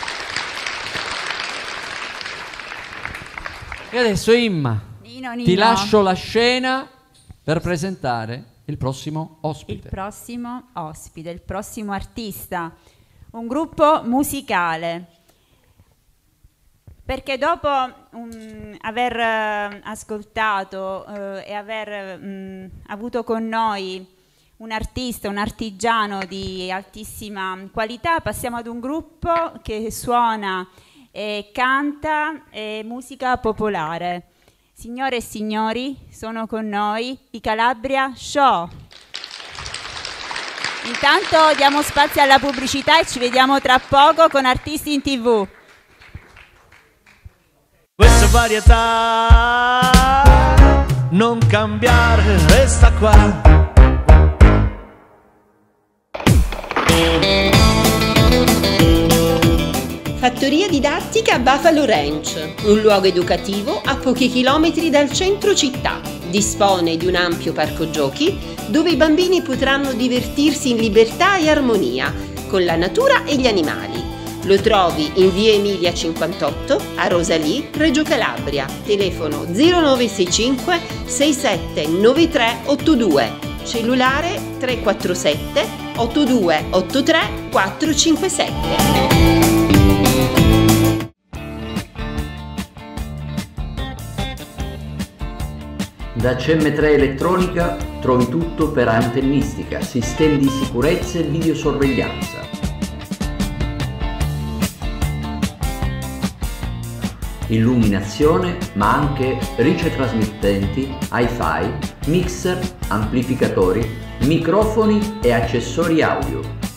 E adesso Imma, Nino, Nino. ti lascio la scena per presentare il prossimo Il ospite. prossimo ospite, il prossimo artista, un gruppo musicale. Perché dopo um, aver eh, ascoltato eh, e aver mm, avuto con noi un artista, un artigiano di altissima qualità, passiamo ad un gruppo che suona e canta eh, musica popolare. Signore e signori, sono con noi i Calabria Show. Intanto diamo spazio alla pubblicità e ci vediamo tra poco con Artisti in tivù. Questa varietà non cambiare, resta qua. Fattoria didattica Buffalo Ranch, un luogo educativo a pochi chilometri dal centro città. Dispone di un ampio parco giochi dove i bambini potranno divertirsi in libertà e armonia con la natura e gli animali. Lo trovi in via Emilia cinquantotto a Rosalì, Reggio Calabria. Telefono zero nove sei cinque sei sette nove tre otto due. Cellulare tre quattro sette otto due otto tre quattro cinque sette. Da C M tre Elettronica trovi tutto per antennistica, sistemi di sicurezza e videosorveglianza. Illuminazione, ma anche rice trasmittenti, hi-fi, mixer, amplificatori, microfoni e accessori audio.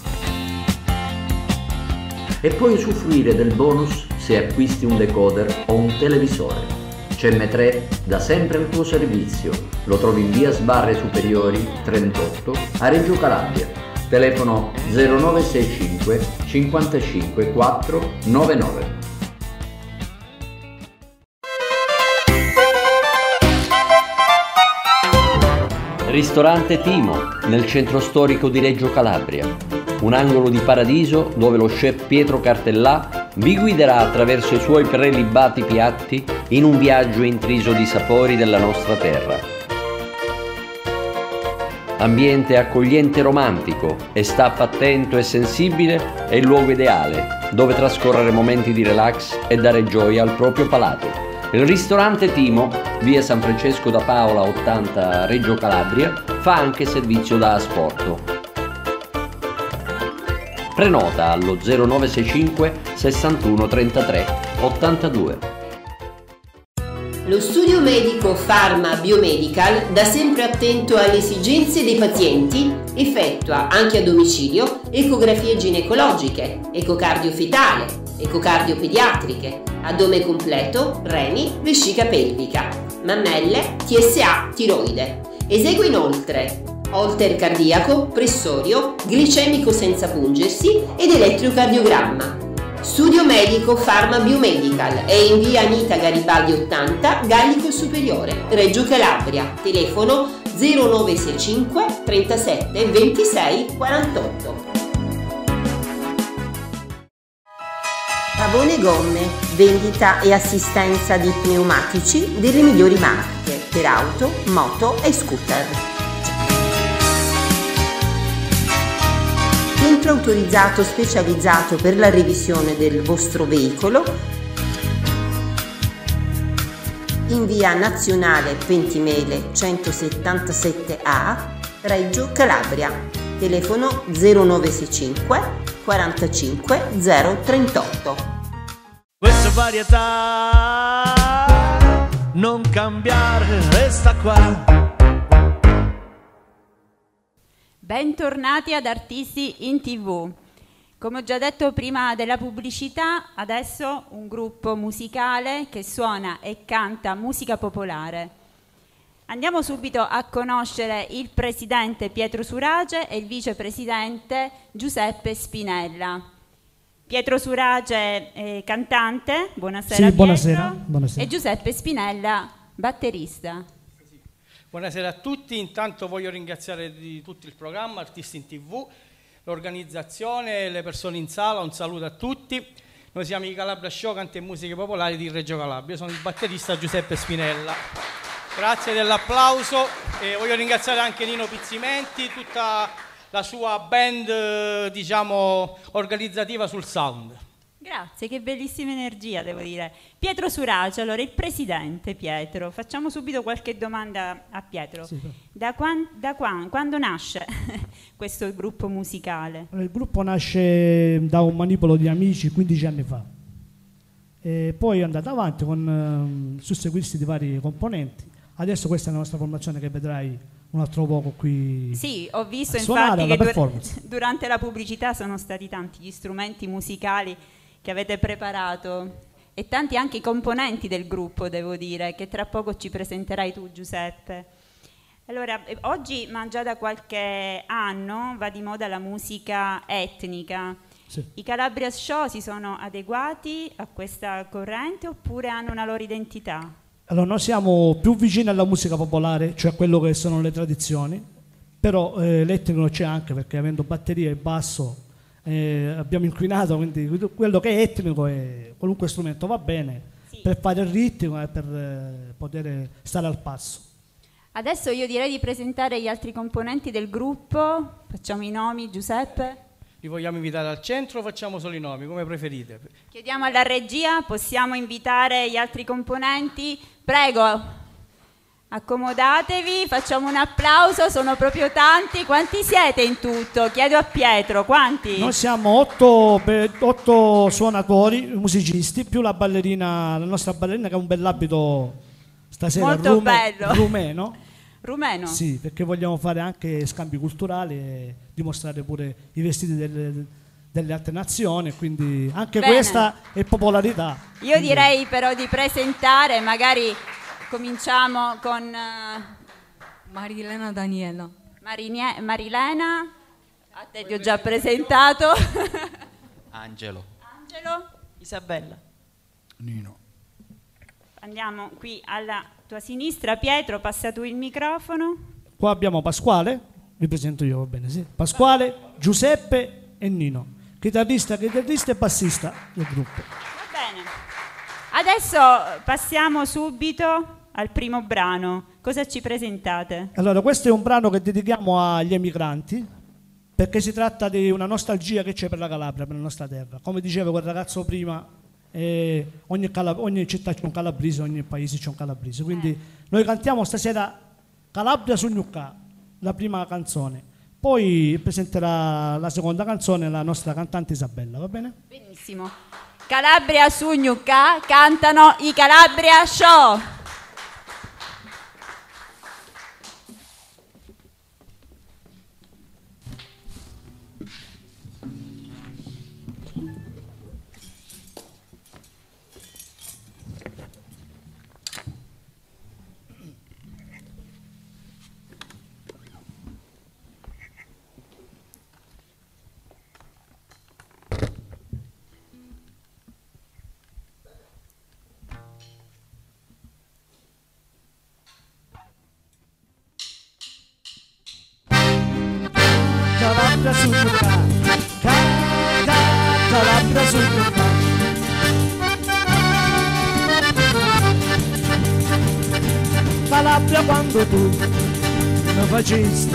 E puoi usufruire del bonus se acquisti un decoder o un televisore. C M tre da sempre al tuo servizio. Lo trovi in via Sbarre Superiori trentotto a Reggio Calabria. Telefono zero nove sei cinque cinquantacinque quattro novantanove. Ristorante Timo, nel centro storico di Reggio Calabria. Un angolo di paradiso dove lo chef Pietro Cartellà vi guiderà attraverso i suoi prelibati piatti in un viaggio intriso di sapori della nostra terra. Ambiente accogliente e romantico e staff attento e sensibile è il luogo ideale dove trascorrere momenti di relax e dare gioia al proprio palato. Il ristorante Timo, via San Francesco da Paola ottanta Reggio Calabria, fa anche servizio da asporto. Prenota allo zero nove sei cinque sessantuno trentatré ottantadue. Lo studio medico Pharma Biomedical, da sempre attento alle esigenze dei pazienti, effettua anche a domicilio ecografie ginecologiche, ecocardio fetale, ecocardio pediatriche, addome completo, reni, vescica pelvica, mammelle, T S A, tiroide. Esegue inoltre holter cardiaco, pressorio, glicemico senza pungersi ed elettrocardiogramma. Studio medico Pharma Biomedical è in via Anita Garibaldi ottanta, Gallico Superiore, Reggio Calabria. Telefono zero nove sei cinque trentasette ventisei quarantotto. Pavone Gomme, vendita e assistenza di pneumatici delle migliori marche per auto, moto e scooter. Centro autorizzato specializzato per la revisione del vostro veicolo in via Nazionale Pentimele centosettantasette A, Reggio Calabria. Telefono zero nove sei cinque quarantacinque zero trentotto. Questa varietà non cambiare, resta qua. Bentornati ad Artisti in tivù. Come ho già detto prima della pubblicità, adesso un gruppo musicale che suona e canta musica popolare. Andiamo subito a conoscere il presidente Pietro Surace e il vicepresidente Giuseppe Spinella. Pietro Surace è cantante, buonasera sì, Pietro, buonasera, buonasera. E Giuseppe Spinella batterista. Buonasera a tutti, intanto voglio ringraziare di tutto il programma Artisti in tivù, l'organizzazione, le persone in sala, un saluto a tutti. Noi siamo i Calabria Show, canti e musiche popolari di Reggio Calabria, sono il batterista Giuseppe Spinella. Grazie dell'applauso e voglio ringraziare anche Nino Pizzimenti, tutta la sua band diciamo organizzativa sul sound. Grazie, che bellissima energia devo dire. Pietro Surace, allora il presidente Pietro, facciamo subito qualche domanda a Pietro. Sì, sì. Da, quan, da quan, quando nasce questo gruppo musicale? Il gruppo nasce da un manipolo di amici quindici anni fa e poi è andato avanti con eh, susseguirsi di vari componenti. Adesso questa è la nostra formazione che vedrai un altro poco qui. Sì, ho visto suonare, infatti che dur durante la pubblicità sono stati tanti gli strumenti musicali che avete preparato e tanti anche i componenti del gruppo, devo dire, che tra poco ci presenterai tu, Giuseppe. Allora, eh, oggi, ma già da qualche anno, va di moda la musica etnica. Sì. I Calabria Show si sono adeguati a questa corrente oppure hanno una loro identità? Allora, noi siamo più vicini alla musica popolare, cioè a quello che sono le tradizioni, però eh, l'etnico c'è anche perché avendo batteria e basso Eh, abbiamo inclinato, quindi quello che è etnico e qualunque strumento va bene, sì, per fare il ritmo e per eh, poter stare al passo. Adesso io direi di presentare gli altri componenti del gruppo. Facciamo i nomi. Giuseppe? Li vogliamo invitare al centro o facciamo solo i nomi, come preferite? Chiediamo alla regia, possiamo invitare gli altri componenti? Prego. Accomodatevi, facciamo un applauso, sono proprio tanti. Quanti siete in tutto? Chiedo a Pietro, quanti? Noi siamo otto, be- otto suonatori, musicisti, più la ballerina, la nostra ballerina che ha un bell'abito stasera. Molto rume- bello. Rumeno. Rumeno? Sì, perché vogliamo fare anche scambi culturali e dimostrare pure i vestiti delle, delle altre nazioni, quindi anche Bene. questa è popolarità. Io Quindi- direi però di presentare, magari cominciamo con uh, Marilena Daniela. Marinie- Marilena, a te ti ho già presentato. Angelo. Angelo. Isabella. Nino. Andiamo qui alla tua sinistra, Pietro, passa tu il microfono. Qua abbiamo Pasquale, vi presento io, va bene, sì. Pasquale, Giuseppe e Nino, chitarrista, chitarrista e bassista del gruppo. Va bene. Adesso passiamo subito al primo brano. Cosa ci presentate? Allora, questo è un brano che dedichiamo agli emigranti, perché si tratta di una nostalgia che c'è per la Calabria, per la nostra terra. Come diceva quel ragazzo prima, eh, ogni, Calab- ogni città c'è un calabrese, ogni paese c'è un calabrese. Quindi Eh. noi cantiamo stasera Calabria su Gnucca, la prima canzone. Poi presenterà la seconda canzone la nostra cantante Isabella, va bene? Benissimo. Calabria su Gnucca cantano i Calabria Show. Calabria su Gnucca, ca- ca- Calabria su Gnucca. Calabria quando tu mi facesti,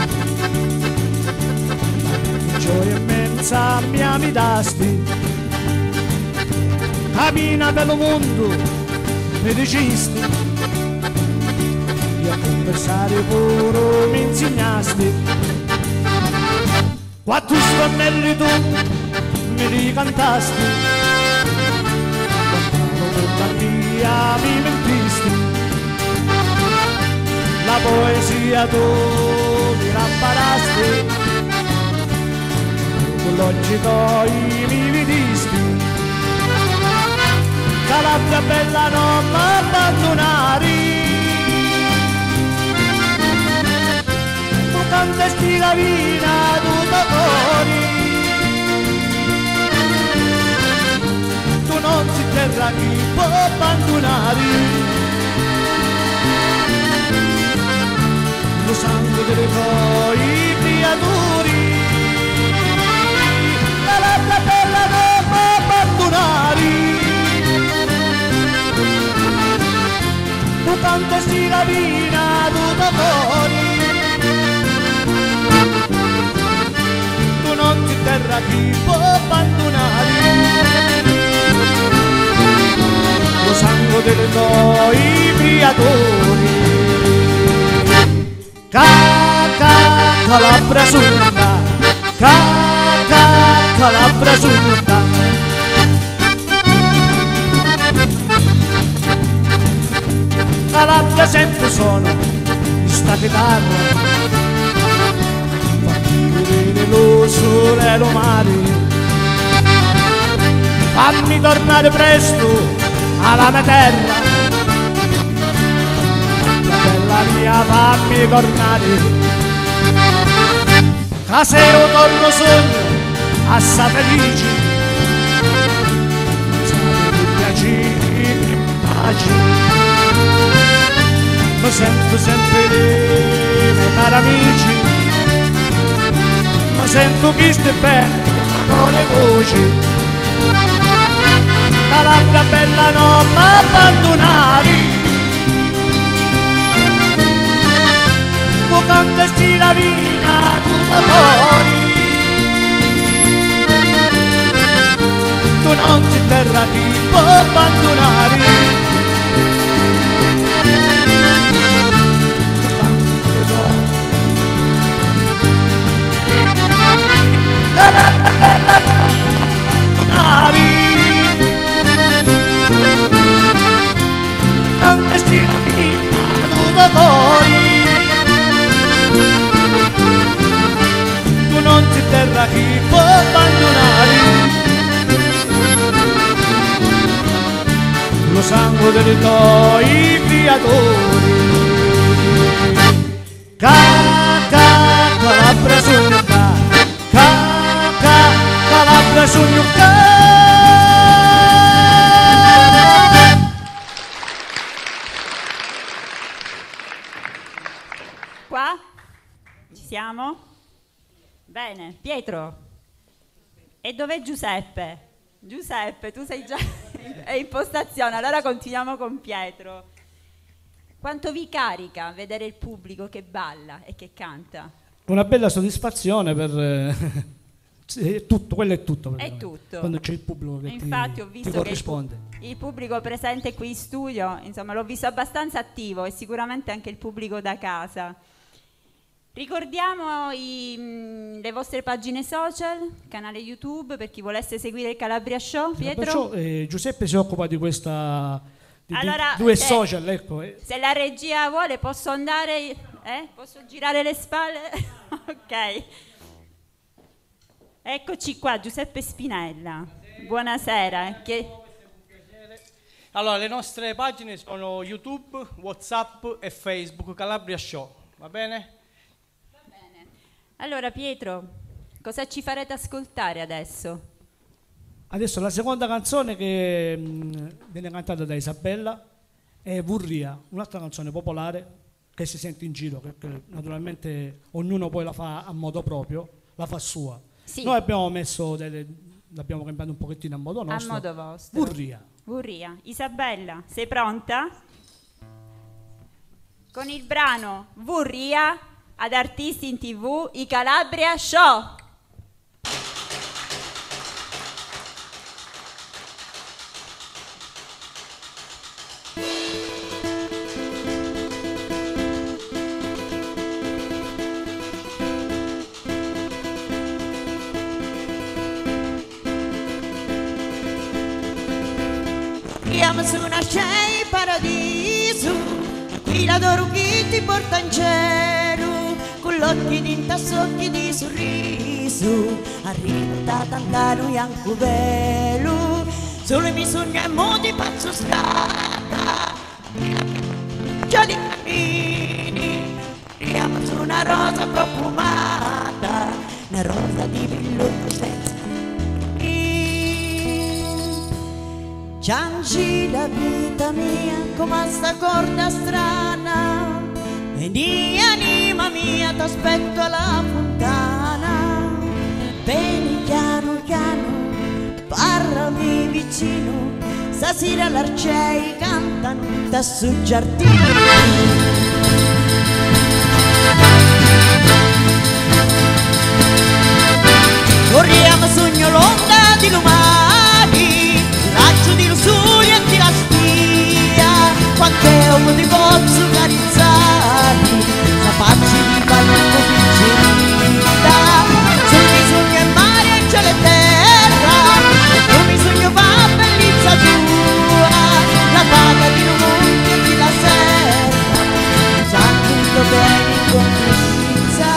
gioia immensa mi amidasti, cammina per il mondo, mi dicisti, io a conversare pure mi insegnasti. Quattro stornelli tu mi ricantasti, quando mia mi mentisti, la poesia tu mi ramparasti, con l'oggi tuoi mi vedisti. Calabria bella non m'abbandonari, cantesti la vina tutto fuori, tu non si terra chi può abbandonare, lo sangue dei tuoi creatori, la labbra bella non può abbandonare, tu cantesti la vina tutto fuori, non ti terra chi può abbandonare, lo sangue dei tuoi creatori. Ca, ca, Calabria su Gnucca, ca, ca, Calabria su Gnucca. Calabria sempre sono sta chitarra, lo sole e lo mare, fammi tornare presto alla mia terra, bella mia fammi tornare, che se io torno sogno assai felice, sapete piacere e pace, mi sento sempre dei miei cari amici, sento chi sta bene con le voci. Calabria bella non m'abbandonare, tu cantesti la vita tutta fuori, tu non ti terra chi può abbandonare, due cori. Tu non ti terra chi può abbandonare. Lo sangue dei tuoi creatori. Ca, ca, Calabria sogno ca, ca, ca, Calabria sogno ca. Qua? Ci siamo? Bene, Pietro. E dov'è Giuseppe? Giuseppe, tu sei già in impostazione, allora continuiamo con Pietro. Quanto vi carica vedere il pubblico che balla e che canta? Una bella soddisfazione per... Eh, è tutto, quello è tutto. È tutto. Quando c'è il pubblico che Infatti ti, ho ti visto che il, corrisponde. pu- il pubblico presente qui in studio, insomma, l'ho visto abbastanza attivo e sicuramente anche il pubblico da casa. Ricordiamo i, mh, le vostre pagine social, canale YouTube per chi volesse seguire il Calabria Show. Pietro? Perciò, eh, Giuseppe si occupa di questa di, Allora, di due se- social, ecco. eh. Se la regia vuole posso andare, eh? Posso girare le spalle? Ok. Eccoci qua, Giuseppe Spinella. Buonasera. Che... Allora, le nostre pagine sono YouTube, WhatsApp e Facebook, Calabria Show, va bene? Allora Pietro, cosa ci farete ascoltare adesso? Adesso la seconda canzone che mh, viene cantata da Isabella è Vurria, un'altra canzone popolare che si sente in giro, perché naturalmente ognuno poi la fa a modo proprio, la fa sua. Sì. Noi abbiamo messo delle, l'abbiamo cambiato un pochettino a modo A nostro. modo vostro. Vurria. Vurria. Isabella, sei pronta? Con il brano Vurria ad Artisti in tivù, i Calabria Show. Andiamo su una scena paradiso, qui l'adoro chi ti porta in cielo, con l'occhi di intassocchi di sorriso, arriva da lui anche velo, solo mi sogno e mo di pazzo scatta, già di cammini, andiamo su una rosa profumata, una rosa di brillo senza Cianci la vita mia come sta corda strana, vedi anima mia t'aspetto alla fontana, vieni piano piano, parlami vicino, stasera l'arciei cantano da sul giardino. Corriamo sogno l'onda di lumani, raggio di lussuria e di la spia, quante uomo di pozzo carizzati, capaci di fare un po' piccina, sul mio sogno è mare e cielo e terra, sul mio sogno va bellezza tua, la paga di un monte e di la serra, sa tutto bene con precisa.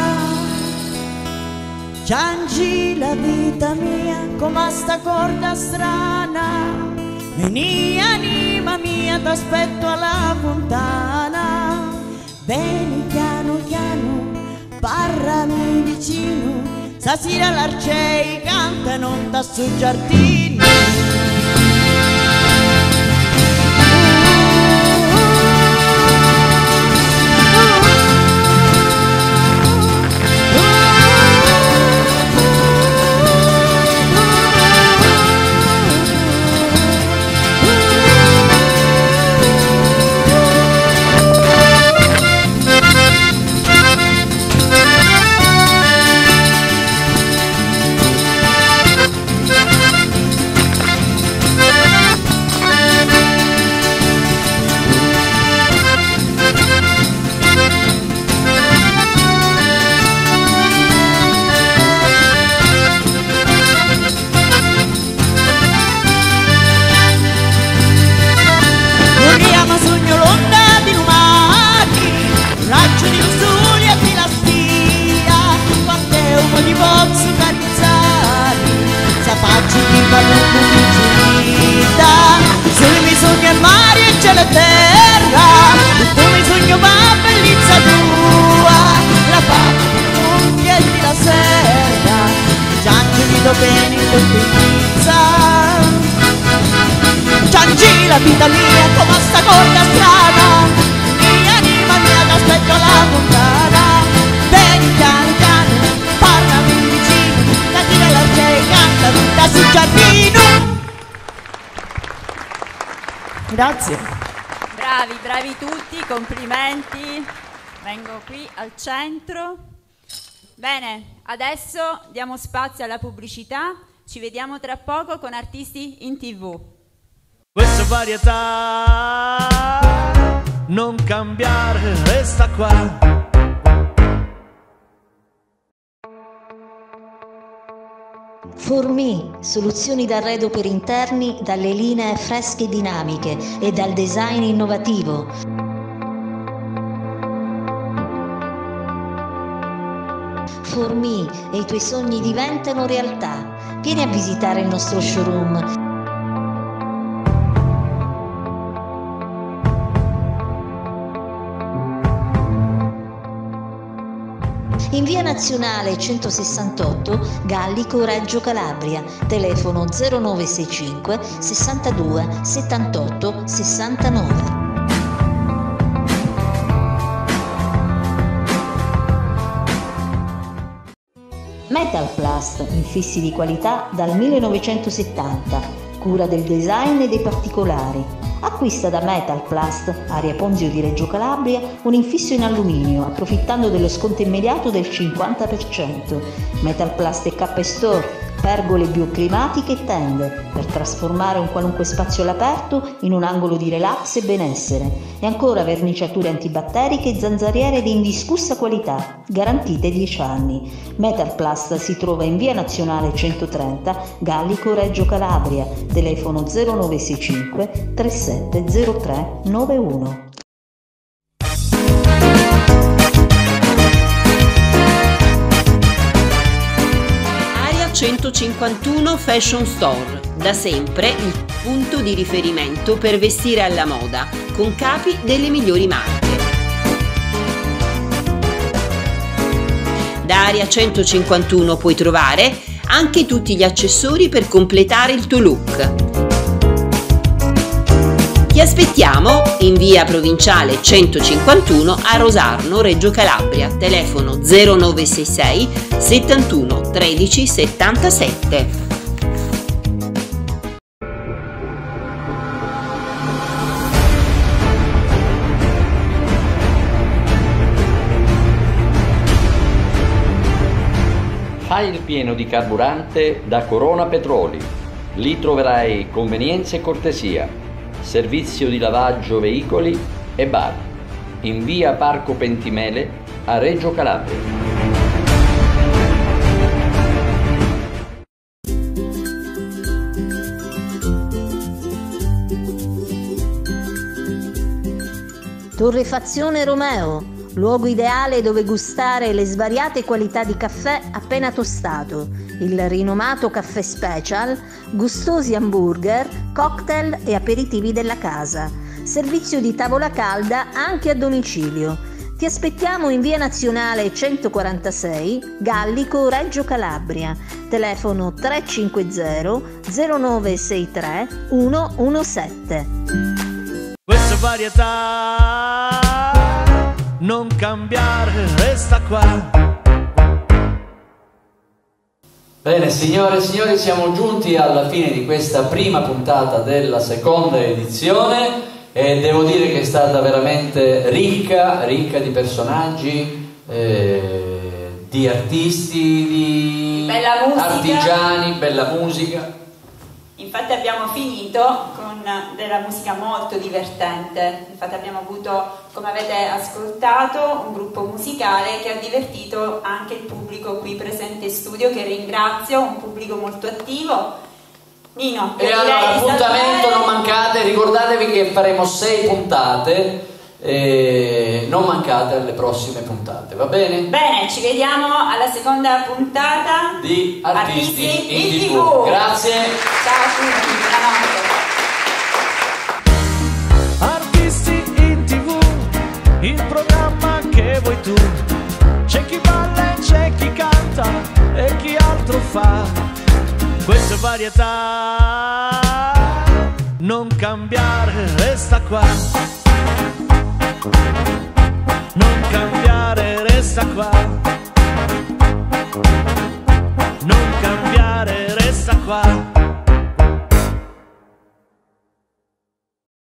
Ciangi la vita mia come sta corda strana, veni anima mia t'aspetto alla fontana, vieni piano piano, parlami vicino, stasera l'arciei cantano da sul giardino. terra, dove sogno va bellezza tua, la pace di monti e di la serra, Giangi vedo bene in bellezza. Giangi la vita mia come sta corta strada, mia anima mia t'aspetto alla fontana, vieni piano piano, parlami vicino, la tira la c'è canta tutta sul giardino. Grazie. Bravi, bravi tutti, complimenti. Vengo qui al centro. Bene, adesso diamo spazio alla pubblicità. Ci vediamo tra poco con Artisti in tivù. Questa varietà, non cambiare, resta qua. Formi, soluzioni d'arredo per interni dalle linee fresche e dinamiche e dal design innovativo. Formi e i tuoi sogni diventano realtà. Vieni a visitare il nostro showroom. In via Nazionale centosessantotto, Gallico, Reggio Calabria, telefono zero nove sei cinque sessantadue settantotto sessantanove. Metalplast, infissi di qualità dal millenovecentosettanta, cura del design e dei particolari. Acquista da Metalplast, area Ponzio di Reggio Calabria, un infisso in alluminio, approfittando dello sconto immediato del cinquanta per cento. Metalplast e K Store, pergole bioclimatiche e tende, per trasformare un qualunque spazio all'aperto in un angolo di relax e benessere. E ancora verniciature antibatteriche e zanzariere di indiscussa qualità, garantite dieci anni. Metalplast si trova in via Nazionale centotrenta, Gallico, Reggio Calabria, telefono zero nove sei cinque trentasette zero tre novantuno. centocinquantuno Fashion Store, da sempre il punto di riferimento per vestire alla moda, con capi delle migliori marche. Da Area centocinquantuno puoi trovare anche tutti gli accessori per completare il tuo look. Ti aspettiamo in via Provinciale centocinquantuno a Rosarno, Reggio Calabria, telefono zero nove sei sei settantuno tredici settantasette. Fai il pieno di carburante da Corona Petroli. Lì troverai convenienza e cortesia. Servizio di lavaggio veicoli e bar, in via Parco Pentimele a Reggio Calabria. Torrefazione Romeo, luogo ideale dove gustare le svariate qualità di caffè appena tostato, il rinomato caffè special, gustosi hamburger, cocktail e aperitivi della casa, servizio di tavola calda anche a domicilio. Ti aspettiamo in via Nazionale centoquarantasei, Gallico, Reggio Calabria, telefono tre cinque zero zero nove sei tre uno uno sette. Questa varietà, non cambiare, resta qua. Bene, signore e signori, siamo giunti alla fine di questa prima puntata della seconda edizione e devo dire che è stata veramente ricca, ricca di personaggi, eh, di artisti, di bella musica. artigiani, bella musica. Infatti abbiamo finito con della musica molto divertente, infatti abbiamo avuto, come avete ascoltato, un gruppo musicale che ha divertito anche il pubblico qui presente in studio, che ringrazio, un pubblico molto attivo. Nino, e allora appuntamento, non mancate, ricordatevi che faremo sei puntate, e non mancate alle prossime puntate, va bene? Bene, ci vediamo alla seconda puntata di Artisti, Artisti in, in tivù. tivù. Grazie. Ciao a tutti, buonanotte. Artisti varietà. Non cambiare, resta qua. Non cambiare, resta qua. Non cambiare, resta qua.